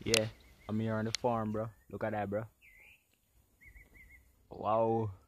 Yeah, I'm here on the farm, bro. Look at that, bro. Wow.